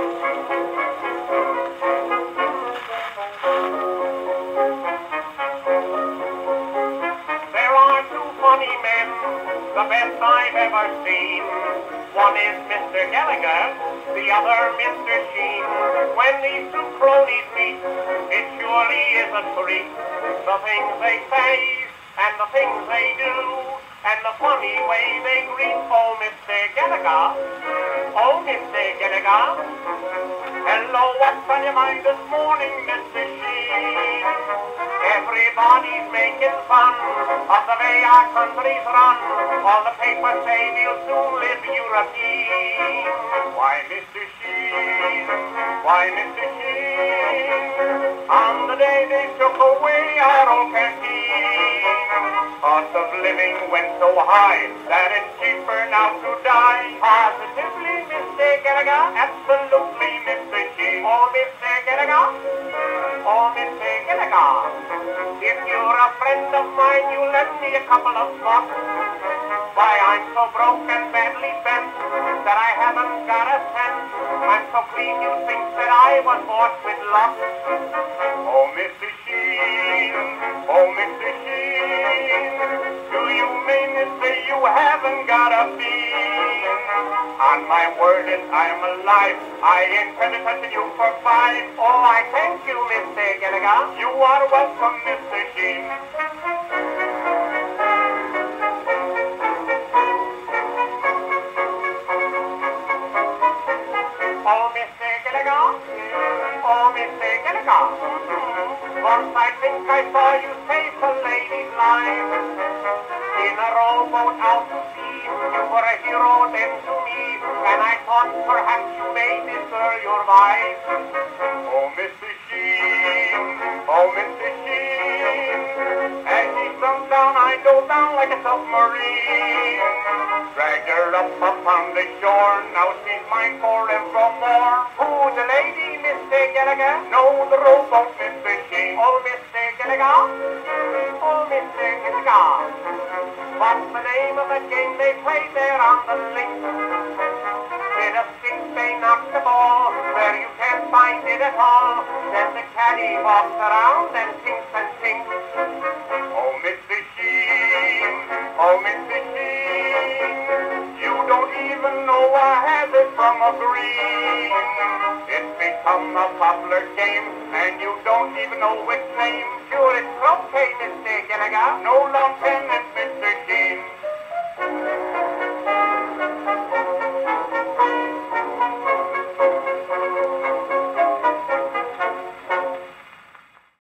There are two funny men, the best I've ever seen. One is Mr. Gallagher, the other Mr. Sheen. When these two cronies meet, it surely is a treat. The things they say, and the things they do, and the funny way they greet. Oh, Mr. Gallagher, oh, Mr. Gallagher. Hello, what's on your mind this morning, Mr. Sheen? Everybody's making fun of the way our country's run. All the papers say we'll soon live European. Why, Mr. Sheen? Why, Mr. Sheen? On the day they took away our old canteen, cost of living went so high that it's cheaper now to die. Positively, Mr. Gallagher, absolutely, Mr. Sheen. Oh, Mr. Gallagher, oh, Mr. Gallagher. If you're a friend of mine, you lend me a couple of bucks. Why, I'm so broke and badly bent that I haven't got a cent. I'm so clean you'd think that I was bought with luck. Oh, Mr. Sheen, oh, Mr. Sheen, do you mean to say you haven't got a bean? On my word, if I'm alive, I intend to touch you for five. Oh, I thank you, Mr. Gallagher. You are welcome, Mr. Sheen. Oh, Mr. Gallagher, oh, Mr. Gallagher. Once I think I saw you save a lady's life in a rowboat out to sea. You were a hero then to me, and I thought perhaps you made this girl your wife. Oh, Mr. Sheen, oh, Mr. Sheen. As she sunk down, I dove down like a submarine. Dragged her up upon the shore, now she's mine forevermore. Who's the lady, Mr. Gallagher? No, the rowboat, Mr. Sheen. Oh, Mr. Gallagher, oh, Mr. Gallagher. What's the name of the game they play there on the link? With a stick they knock the ball where you can't find it at all. Then the caddy walks around and thinks and thinks. Oh, Mr. Sheen, oh, Mr. Sheen, you don't even know a hazard from a green. It's become a popular game, and you don't even know its name. Sure, it's okay, Mr. Gallagher. No long tennis, Mr. Sheen.